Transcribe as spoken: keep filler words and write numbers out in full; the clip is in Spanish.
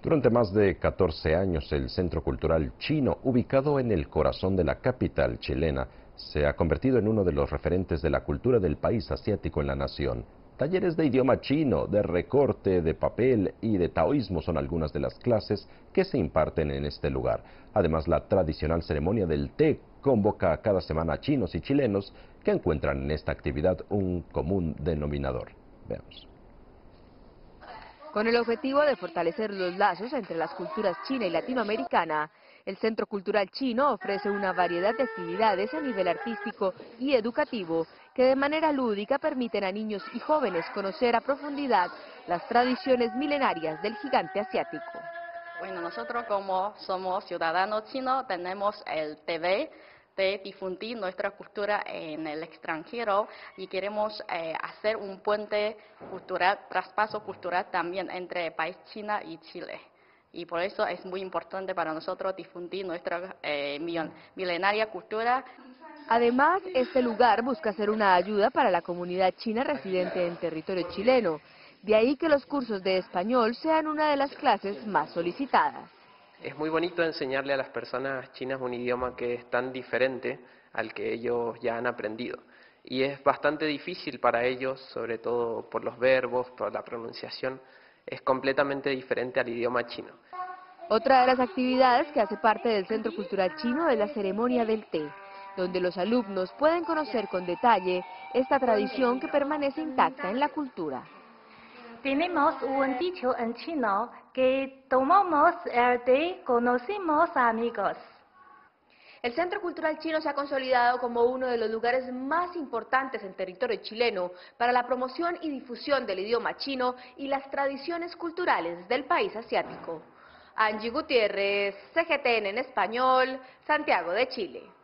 Durante más de catorce años, el Centro Cultural Chino, ubicado en el corazón de la capital chilena, se ha convertido en uno de los referentes de la cultura del país asiático en la nación. Talleres de idioma chino, de recorte, de papel y de taoísmo son algunas de las clases que se imparten en este lugar. Además, la tradicional ceremonia del té convoca cada semana a chinos y chilenos que encuentran en esta actividad un común denominador. Veamos. Con el objetivo de fortalecer los lazos entre las culturas china y latinoamericana, el Centro Cultural Chino ofrece una variedad de actividades a nivel artístico y educativo que de manera lúdica permiten a niños y jóvenes conocer a profundidad las tradiciones milenarias del gigante asiático. Bueno, nosotros como somos ciudadanos chinos tenemos el deber de difundir nuestra cultura en el extranjero y queremos eh, hacer un puente cultural, traspaso cultural también entre el país China y Chile. Y por eso es muy importante para nosotros difundir nuestra eh, milenaria cultura. Además, este lugar busca ser una ayuda para la comunidad china residente en territorio chileno. De ahí que los cursos de español sean una de las clases más solicitadas. Es muy bonito enseñarle a las personas chinas un idioma que es tan diferente al que ellos ya han aprendido. Y es bastante difícil para ellos, sobre todo por los verbos, por la pronunciación, es completamente diferente al idioma chino. Otra de las actividades que hace parte del Centro Cultural Chino es la ceremonia del té, donde los alumnos pueden conocer con detalle esta tradición que permanece intacta en la cultura. Tenemos un dicho en chino que tomamos el té, conocimos amigos. El Centro Cultural Chino se ha consolidado como uno de los lugares más importantes en territorio chileno para la promoción y difusión del idioma chino y las tradiciones culturales del país asiático. Angie Gutiérrez, C G T N en español, Santiago de Chile.